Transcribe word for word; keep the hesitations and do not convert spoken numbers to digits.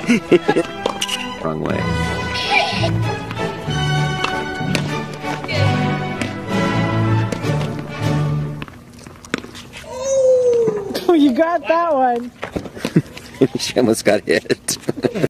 Wrong way. Oh, you got that one. She almost got hit.